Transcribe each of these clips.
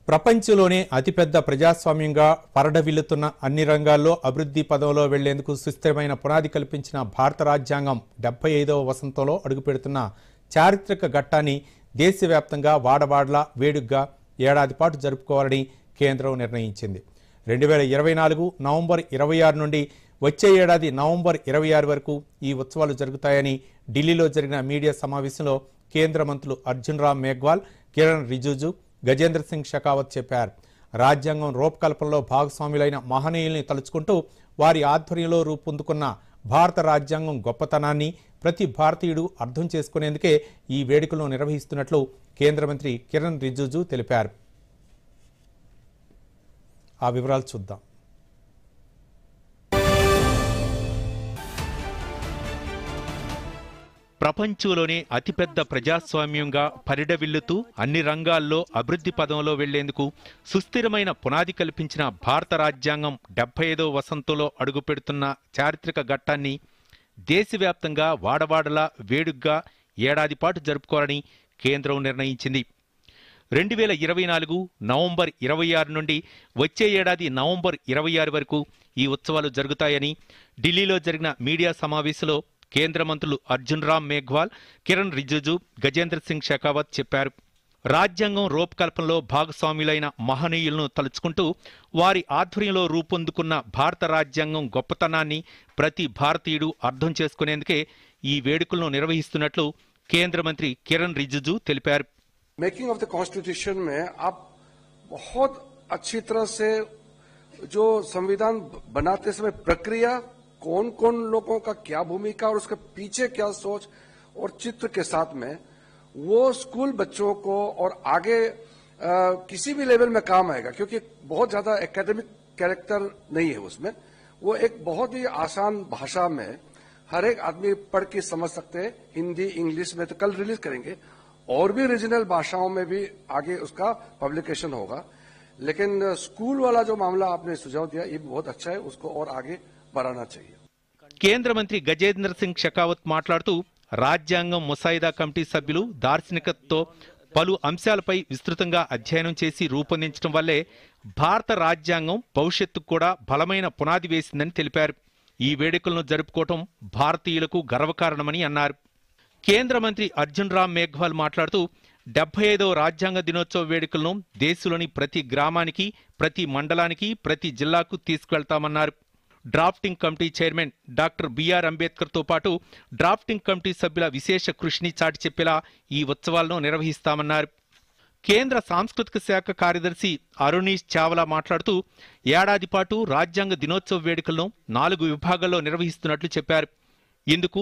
ప్రపంచంలోనే అతిపెద్ద ప్రజాస్వామ్యంగా పరడవిల్లుతున్న అన్ని రంగాల్లో అభివృద్ధి పదంలో వెళ్లేందుకు సుస్థిరమైన పునాది కల్పించిన భారత రాజ్యాంగం 75వ వసంతంలో అడుగుపెడుతున్న చారిత్రక ఘట్టాన్ని దేశవ్యాప్తంగా వాడవాడలా వేడుగ్గా ఏడాది పాటు జరుపుకోవాలని కేంద్రం నిర్ణయించింది. 2024 నవంబర్ 26 నుండి వచ్చే ఏడాది నవంబర్ 26 వరకు ఈ ఉత్సవాలు జరుగుతాయని ఢిల్లీలో జరిగిన మీడియా సమావేశంలో కేంద్ర మంత్రులు అర్జున్ రామ్ మేఘ్వాల్, కిరణ్ రిజిజు, గజేంద్ర సింగ్ షెకావత్ చెప్పారు. రాజ్యాంగం రూపకల్పనలో భాగస్వాములైన మహనీయుల్ని తలుచుకుంటూ వారి ఆధ్వర్యంలో రూపొందుకున్న భారత రాజ్యాంగం గొప్పతనాన్ని ప్రతి భారతీయుడు అర్థం చేసుకునేందుకే ఈ వేడుకలను నిర్వహిస్తున్నట్లు కేంద్ర మంత్రి కిరణ్ రిజిజు తెలిపారు. ఆ వివరాలు చూద్దాం. ప్రపంచంలోనే అతిపెద్ద ప్రజాస్వామ్యంగా పరిడవిల్లుతూ అన్ని రంగాల్లో అభివృద్ధి పదంలో వెళ్లేందుకు సుస్థిరమైన పునాది కల్పించిన భారత రాజ్యాంగం 75వ వసంతంలో అడుగుపెడుతున్న చారిత్రక ఘట్టాన్ని దేశవ్యాప్తంగా వాడవాడలా వేడుగ్గా ఏడాది పాటు జరుపుకోవాలని కేంద్రం నిర్ణయించింది. 2024 నవంబర్ 26 నుండి వచ్చే ఏడాది నవంబర్ 26 వరకు ఈ ఉత్సవాలు జరుగుతాయని ఢిల్లీలో జరిగిన మీడియా సమావేశంలో కేంద్ర మంత్రులు అర్జున్ రామ్ మేఘ్వాల్, కిరణ్ రిజిజు, గజేంద్ర సింగ్ షెకావత్ చెప్పారు. రాజ్యాంగం రూపకల్పనలో భాగస్వాములైన మహనీయులను తలుచుకుంటూ వారి ఆధ్వర్యంలో రూపొందుకున్న భారత రాజ్యాంగం గొప్పతనాన్ని ప్రతి భారతీయుడు అర్థం చేసుకునేందుకే ఈ వేడుకలను నిర్వహిస్తున్నట్లు కేంద్ర మంత్రి కిరణ్ రిజిజు తెలిపారు. मेकिंग ऑफ द कॉन्स्टिट्यूशन में आप बहुत अच्छी तरह से जो संविधान बनाते समय प्रक्रिया, कौन कौन लोगों का क्या भूमिका और उसके पीछे क्या सोच और चित्र के साथ में वो स्कूल बच्चों को और आगे किसी भी लेवल में काम आएगा, क्योंकि बहुत ज्यादा एकेडमिक कैरेक्टर नहीं है उसमें. वो एक बहुत ही आसान भाषा में हर एक आदमी पढ़ के समझ सकते हैं. हिंदी, इंग्लिश में तो कल रिलीज करेंगे और भी रीजनल भाषाओं में भी आगे उसका पब्लिकेशन होगा. लेकिन स्कूल वाला जो मामला आपने सुझाव दिया ये बहुत अच्छा है, उसको और आगे बढ़ाना चाहिए. కేంద్ర మంత్రి గజేంద్ర సింగ్ షెకావత్ మాట్లాడుతూ రాజ్యాంగం ముసాయిదా కమిటీ సభ్యులు దార్శనికతతో పలు అంశాలపై విస్తృతంగా అధ్యయనం చేసి రూపొందించడం వల్లే భారత రాజ్యాంగం భవిష్యత్తుకు కూడా బలమైన పునాది వేసిందని తెలిపారు. ఈ వేడుకలను జరుపుకోవటం భారతీయులకు గర్వకారణమని అన్నారు. కేంద్ర మంత్రి అర్జున్ రామ్ మేఘ్వాల్ మాట్లాడుతూ 75వ రాజ్యాంగ దినోత్సవ వేడుకలను దేశంలోని ప్రతి గ్రామానికి, ప్రతి మండలానికి, ప్రతి జిల్లాకు తీసుకువెళ్తామన్నారు. Drafting committee chairman doctor B అంబేద్కర్తో పాటు డ్రాఫ్టింగ్ కమిటీ సభ్యుల విశేష కృషిని చాటి చెప్పేలా ఈ ఉత్సవాలను నిర్వహిస్తామన్నారు. కేంద్ర సాంస్కృతిక శాఖ కార్యదర్శి అరుణీష్ చావ్లా మాట్లాడుతూ ఏడాది పాటు రాజ్యాంగ దినోత్సవ వేడుకలను 4 విభాగాల్లో నిర్వహిస్తున్నట్లు చెప్పారు. ఇందుకు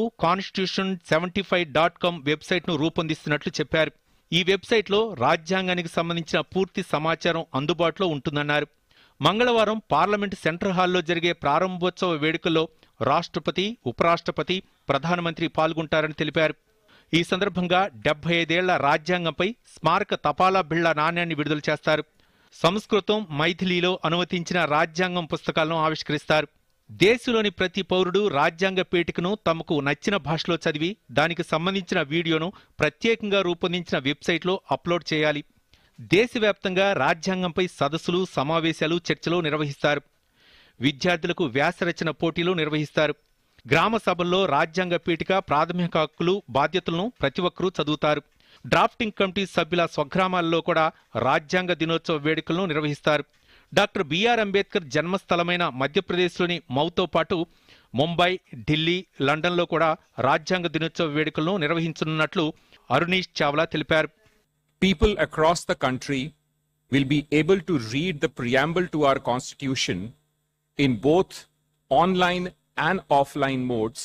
constitution75.com వెబ్సైట్ను రూపొందిస్తున్నట్లు చెప్పారు. ఈ వెబ్సైట్లో రాజ్యాంగానికి సంబంధించిన పూర్తి సమాచారం అందుబాటులో ఉంటుందన్నారు. మంగళవారం పార్లమెంటు సెంట్రల్ హాల్లో జరిగే ప్రారంభోత్సవ వేడుకల్లో రాష్ట్రపతి, ఉపరాష్ట్రపతి, ప్రధానమంత్రి పాల్గొంటారని తెలిపారు. ఈ సందర్భంగా 75 ఏళ్ల రాజ్యాంగంపై స్మారక తపాలా బిళ్ల నాణ్యాన్ని విడుదల చేస్తారు. సంస్కృతం, మైథిలీలో అనుమతించిన రాజ్యాంగం పుస్తకాలను ఆవిష్కరిస్తారు. దేశంలోని ప్రతి పౌరుడు రాజ్యాంగ పీఠికను తమకు నచ్చిన భాషలో చదివి దానికి సంబంధించిన వీడియోను ప్రత్యేకంగా రూపొందించిన వెబ్సైట్లో అప్లోడ్ చేయాలి. దేశవ్యాప్తంగా రాజ్యాంగంపై సదస్సులు, సమావేశాలు, చర్చలు నిర్వహిస్తారు. విద్యార్థులకు వ్యాసరచన పోటీలు నిర్వహిస్తారు. గ్రామ సభల్లో రాజ్యాంగ పీఠిక ప్రాథమిక హక్కులు, బాధ్యతలను ప్రతి ఒక్కరూ చదువుతారు. డ్రాఫ్టింగ్ కమిటీ సభ్యుల స్వగ్రామాల్లో కూడా రాజ్యాంగ దినోత్సవ వేడుకలను నిర్వహిస్తారు. డాక్టర్ బిఆర్ అంబేద్కర్ జన్మస్థలమైన మధ్యప్రదేశ్లోని మౌతో పాటు ముంబై, ఢిల్లీ, లండన్లో కూడా రాజ్యాంగ దినోత్సవ వేడుకలను నిర్వహించనున్నట్లు అరుణీష్ చావ్లా తెలిపారు. People across the country will be able to read the preamble to our constitution in both online and offline modes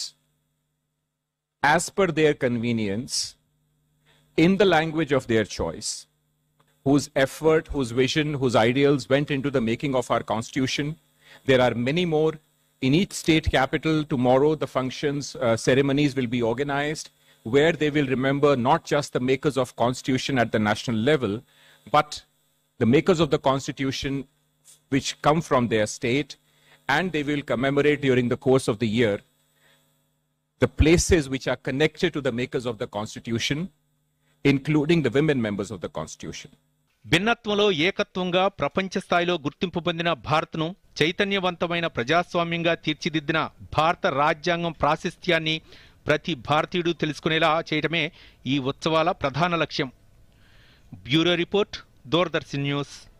as per their convenience in the language of their choice, whose effort, whose vision, whose ideals went into the making of our constitution. There are many more. In each state capital tomorrow the functions, ceremonies will be organized where they will remember not just the makers of constitution at the national level, but the makers of the constitution which come from their state, and they will commemorate during the course of the year the places which are connected to the makers of the constitution, including the women members of the constitution. భిన్నత్వంలో ఏకత్వంగా ప్రపంచ స్థాయిలో గుర్తింపు పొందిన భారత్ను చైతన్యవంతమైన ప్రజాస్వామ్యంగా తీర్చిదిద్దిన భారత రాజ్యాంగం ప్రాశస్త్యాన్ని ప్రతి భారతీయుడు తెలుసుకునేలా చేయటమే ఈ ఉత్సవాల ప్రధాన లక్ష్యం. Bureau report, Doordarshan news.